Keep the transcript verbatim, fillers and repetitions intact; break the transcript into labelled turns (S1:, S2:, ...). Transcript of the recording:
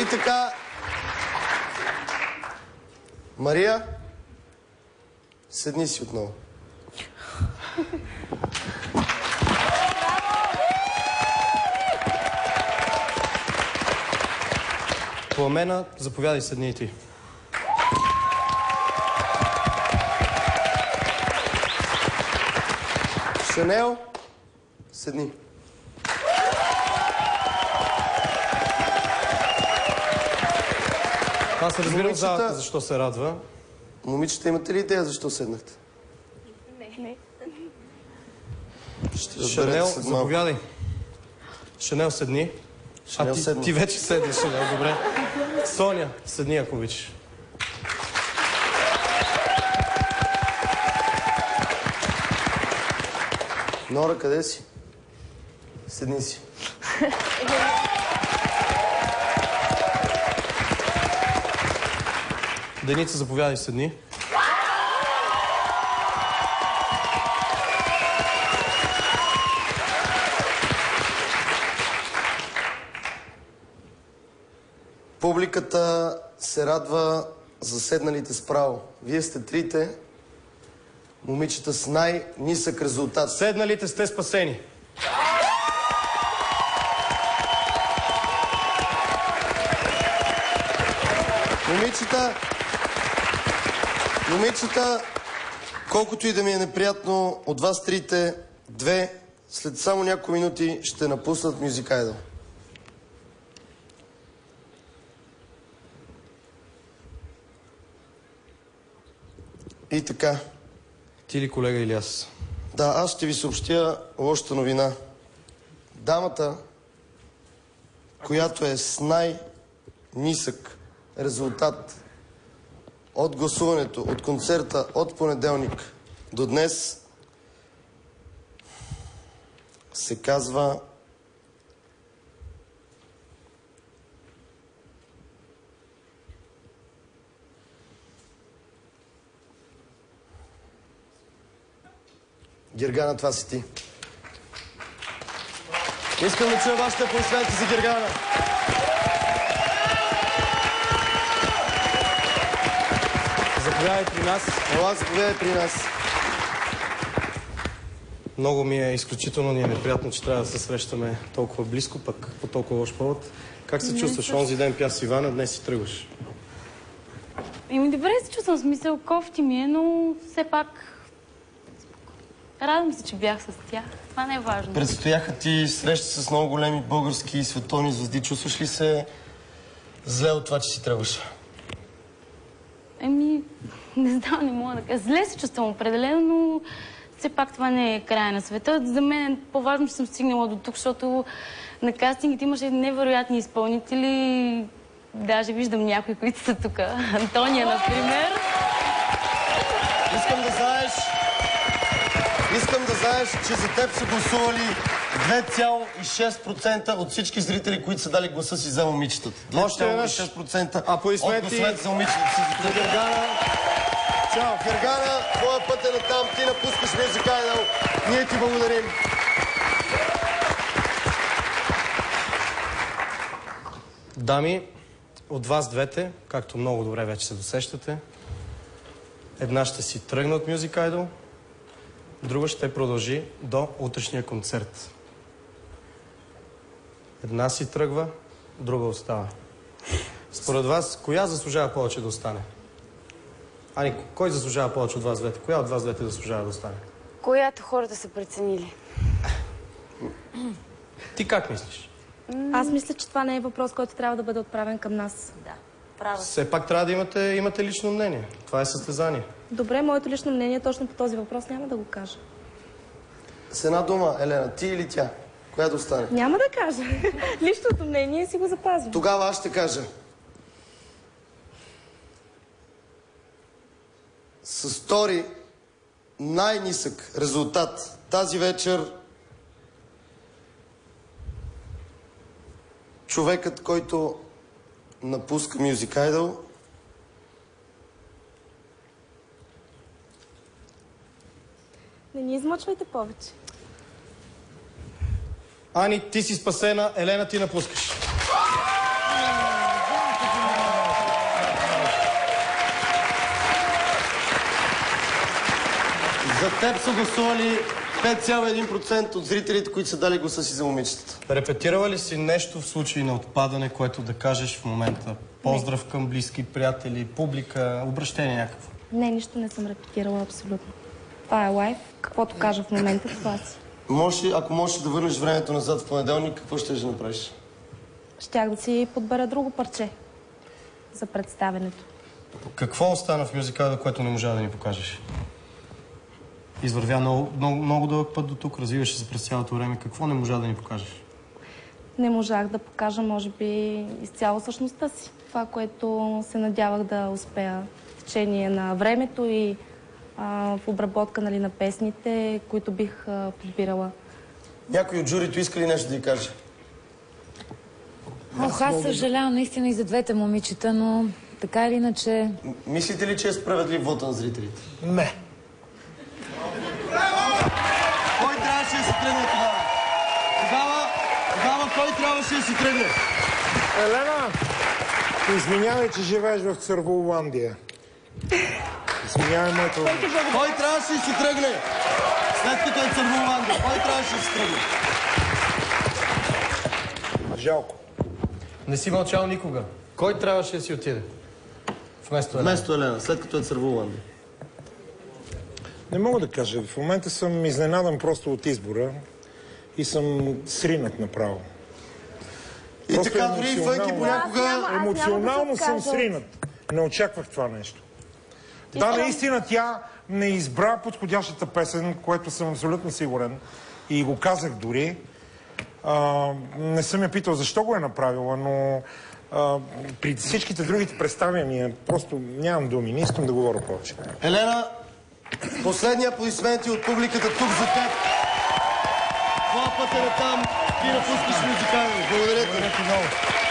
S1: И така... Мария, седни си отново.
S2: Пламена, заповядай, седни и ти.
S1: Шанел, седни.
S2: Аз се разбирам залата, защо се радва.
S1: Момичета, имате ли идея защо седнахте?
S3: Не. Не.
S2: Шанел, заповядай. Шанел, седни.
S1: Шанел,
S2: а ти,
S1: седни.
S2: ти вече седнеш, Шанел, добре. Соня, седни, ако обичаш.
S1: Нора, къде си? Седни си.
S2: Деница, заповядай, седни.
S1: Публиката се радва за седналите справо. Вие сте трите момичета с най-нисък резултат.
S2: Седналите сте спасени.
S1: Момичета, момичета, колкото и да ми е неприятно, от вас трите, две, след само няколко минути ще напуснат Music Idol. И така.
S2: Ти ли, колега, или аз?
S1: Да, аз ще ви съобщя лошата новина. Дамата, която е с най-нисък резултат от гласуването, от концерта, от понеделник до днес, се казва Гергана, това си ти. Искам да чуя вашите аплодисменти за Гергана.
S2: Заповядай при нас.
S1: Ела, заповядай при нас.
S2: Много ми е изключително ни е неприятно, че трябва да се срещаме толкова близко, пък по толкова лош повод. Как се чувстваш? Онзи ден пя с Ивана, днес си тръгваш.
S3: Еми, добре се чувствам, смисъл, кофти ми е, но все пак... Радвам се, че бях с тях. Това не е важно.
S1: Предстояха ти срещи с много големи български и световни звезди. Чувстваш ли се зле от това, че си тръгваш?
S3: Еми, не знам, не мога да кажа. Зле се чувствам определено, но все пак това не е края на света. За мен е по-важно, че съм стигнала до тук, защото на кастингите имаше невероятни изпълнители. Даже виждам някои, които са тук. Антония, например.
S1: Искам да знаеш... Искам да знаеш, че за теб са гласували две цяло и шест процента от всички зрители, които са дали гласа си за момичетата. две цяло и шест процента от гласовете за момичетата.
S2: За Гергана.
S1: Чао, Гергана, твоя път е натам, ти напускаш Music Idol. Ние ти благодарим.
S2: Дами, от вас двете, както много добре вече се досещате, една ще си тръгне от Music Idol, друга ще продължи до утрешния концерт. Една си тръгва, друга остава. Според вас, коя заслужава повече да остане? Ани, кой заслужава повече от вас двете? Коя от вас двете заслужава да остане?
S4: Която хората са преценили.
S2: Ти как мислиш?
S5: Аз мисля, че това не е въпрос, който трябва да бъде отправен към нас.
S4: Да, права.
S2: Все пак трябва да имате, имате лично мнение. Това е състезание.
S5: Добре, моето лично мнение точно по този въпрос няма да го кажа.
S1: С една дума, Елена, ти или тя? Коя да остане?
S5: Няма да кажа. Личното мнение си го запазвам.
S1: Тогава аз ще кажа. С втори най-нисък резултат тази вечер човекът, който напуска Music Idol,
S5: Не ни измъчвайте повече.
S2: Ани, ти си спасена, Елена, ти напускаш.
S1: За теб са гласували пет цяло и един процента от зрителите, които са дали гласа си за момичетата.
S2: Репетирала ли си нещо в случай на отпадане, което да кажеш в момента? Поздрав към близки, приятели, публика, обращение някакво?
S5: Не, нищо не съм репетирала абсолютно. Това е лайв. Каквото кажа в момента, това си.
S1: Може ли, ако можеш да върнеш времето назад в понеделник, какво ще да направиш?
S5: Щях да си подбера друго парче за представенето.
S2: Какво остана в мюзикала, което не можа да ни покажеш? Извървя много, много, много дълъг път до тук, развиваше се през цялото време. Какво не можа да ни покажеш?
S5: Не можах да покажа, може би, изцяло същността си. Това, което се надявах да успея в течение на времето и а, в обработка, нали, на песните, които бих а, подбирала.
S1: Някой от журито иска ли нещо да й каже?
S6: Ох, аз съжалявам наистина и за двете момичета, но така или иначе...
S1: Мислите ли, че е справедлив вота на зрителите?
S2: Не.
S1: Кой трябваше да си тръгне тогава? Тогава, тогава кой трябваше да си тръгне?
S7: Елена, извинявай, че живееш в Църволандия. Извинявай, моето...
S1: Кой трябваше да си тръгне? След като е Църволандия, кой трябваше да си тръгне?
S7: Жалко.
S2: Не си мълчал никога. Кой трябваше да си отиде? Вместо Елена.
S1: Вместо Елена, след като е Църволандия.
S7: Не мога да кажа. В момента съм изненадан просто от избора и съм сринат направо.
S1: И
S7: Просто
S1: така, дори и фънки понякога...
S5: Аз няма
S7: емоционално
S5: да се
S7: съм
S5: откажа.
S7: сринат. Не очаквах това нещо. Да, наистина тя не избра подходящата песен, което съм абсолютно сигурен. И го казах дори. А, не съм я питал защо го е направила, но а, при всичките другите представяния просто нямам думи. Не искам да говоря повече.
S1: Елена, последни аплодисменти от публиката тук за теб. Твоя път е натам. Ти напускаш музикално. Благодаря ти.